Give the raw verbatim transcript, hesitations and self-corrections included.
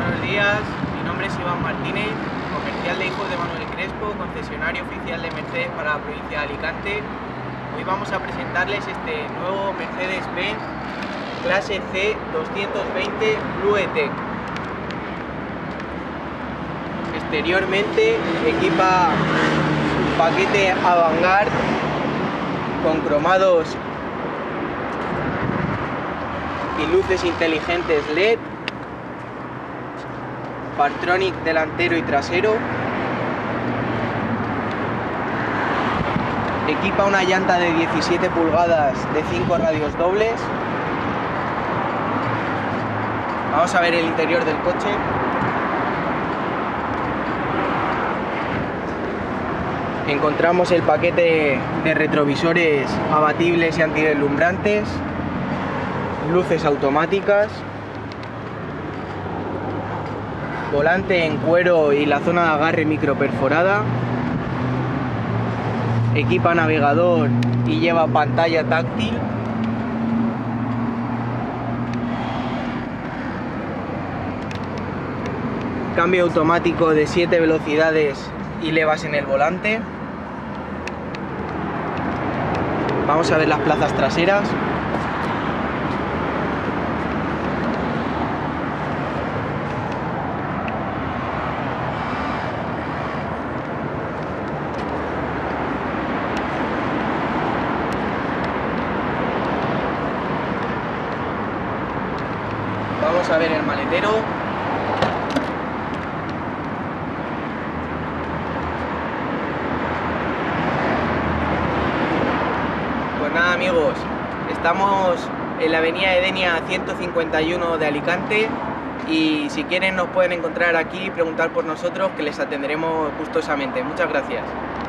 Buenos días, mi nombre es Iván Martínez, comercial de Hijos de Manuel Crespo, concesionario oficial de Mercedes para la provincia de Alicante. Hoy vamos a presentarles este nuevo Mercedes-Benz clase C doscientos veinte Blue E-Tech. Exteriormente equipa un paquete Avant-Garde con cromados y luces inteligentes L E D, Partronic delantero y trasero. Equipa una llanta de diecisiete pulgadas de cinco radios dobles. Vamos a ver el interior del coche. Encontramos el paquete de retrovisores abatibles y antideslumbrantes, luces automáticas, volante en cuero y la zona de agarre microperforada, equipa navegador y lleva pantalla táctil, cambio automático de siete velocidades y levas en el volante. Vamos a ver las plazas traseras. Vamos a ver el maletero. Pues nada amigos, estamos en la avenida Edenia ciento cincuenta y uno de Alicante y si quieren nos pueden encontrar aquí y preguntar por nosotros, que les atenderemos gustosamente. Muchas gracias.